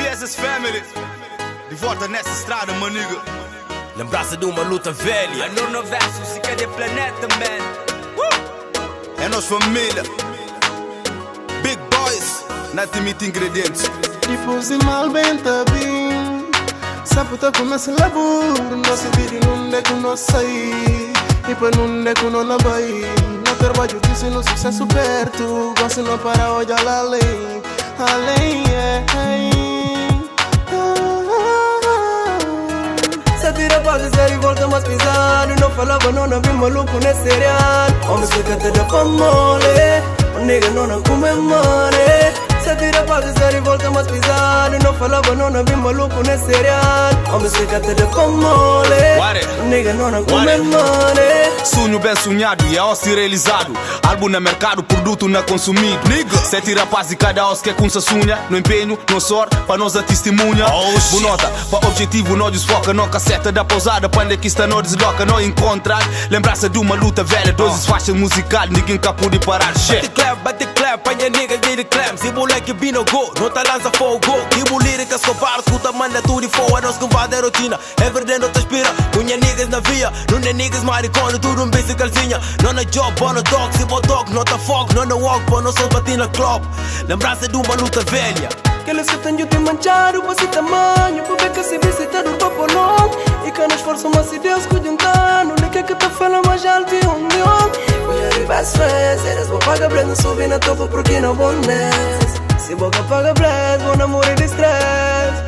Blazes Family, de volta nessa estrada, my nigga. Lembrança de uma luta velha. A nono verso, se quer de planeta, man. É nossa família. Big boys, não tem muito ingredientes. Depois de mal bem tá bem. Saputa começa a labor. Nossa vida não é que nós sair. E para não é que nós não vai. Não trabalho que se no sucesso perto. Gosto não para olhar além. Além, Se tira pra dizer e volta mais pisado. Não falava, não vi maluco nesse serial. Homem fica até da famole. O nigga não come money. Se tira pra dizer e volta mais pisado. Não falava, não vi maluco nesse serial. Homem fica até da famole. O nigga não come money. Sonho bem sonhado e é osso realizado. Álbum no mercado, produto não consumido. Sete rapazes e cada osso que é com sua sunha. No empenho, no sorte, para nós a testemunha. Bonota, para objetivo, não desfoca. Não casseta da pousada, para onde que está, não desloca. Não encontrar, lembrança de uma luta velha. 12 faixas musical, ninguém cá pode parar. Bate clap, panha niggas de clam. Se moleque bino go, não tá lança fogo. Tipo líricas covar, escuta, manda tudo e fogo. A nós com vada rotina, é verdade, não te aspira. Cunha niggas na via, não é niggas maricona. Tudo um bici calcinha, não é job, não dog. Se botox, não tá fogo, não é walk, pô, não sou batina club. Lembrança de uma luta velha. Aqueles que têm te manchado para esse tamanho. Por ver que se visita do papo long. E que nos esforço, mas se Deus cuida não nem que te fala mais alto e um leão. We are best friends. Eles vão pagar blend, não subir na topo porque não vão nesse. Se boca paga blend, vão namorar de stress.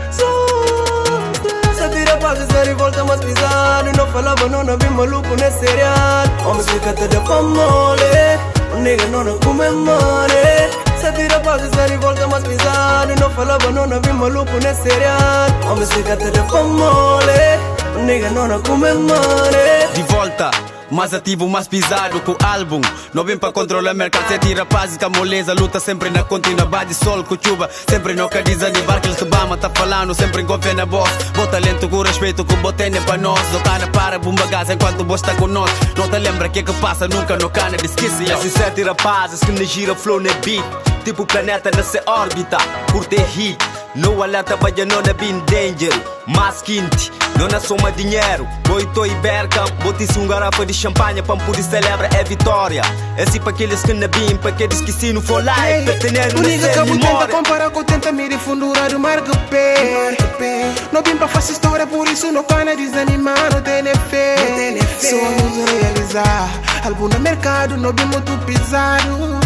Se tira pra dizer e volta mais pisado. Não falava, não vi maluco nesse serial. Homem fica até da famole. O nigga não come money. Se tira pra dizer e volta mais pisado. Não falava, não vi maluco nesse serial. Homem fica até da famole. O nigga não come money. De volta, mais ativo, mais pisado com o álbum. Não vem para controlar o mercado, sete rapazes com a moleza. Luta sempre na contínua, bate sol com chuva. Sempre não quer desanimar, aquele que Bama tá falando. Sempre confia na voz, bom talento com respeito, com botene para nós. Docana para bomba gás enquanto você tá com nós. Não te lembra que passa, nunca no cana de esquece. Esses sete rapazes que me gira flow no beat. Tipo planeta nessa órbita, por ter hit. Não alata baia, não é bem danger. Mas quente, não é soma dinheiro. Boito e bercam, botice garrafa de champanhe. Para poder celebrar é vitória. Esse para aqueles que não bem, para aqueles que se não for live. Pertener no nigga que tenta comparar com tenta me refundura do marco pé. Não vim para fazer história, por isso não cana desanimar, não tem fé. Só vamos realizar. Álbum no mercado, não vim muito pisado.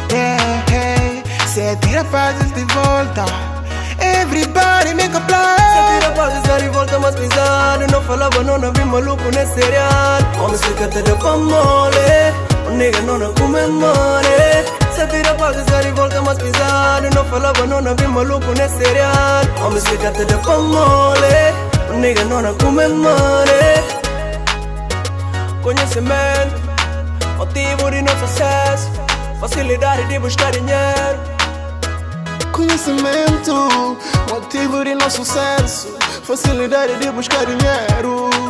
Sete rapazes de volta. Everybody make a plan. Se tira pra dizer e volta mais pisado. Não falava, não vi maluco nesse serial. Homem fica até da famole. O nigga não come money. Se tira pra dizer e volta mais pisado. Não falava, não vi maluco nesse serial. Homem fica até da famole. O nigga não come money. Conhecimento, motivo de nosso sucesso. Facilidade de buscar dinheiro. Conhecimento, motivo de nosso sucesso. Facilidade de buscar dinheiro.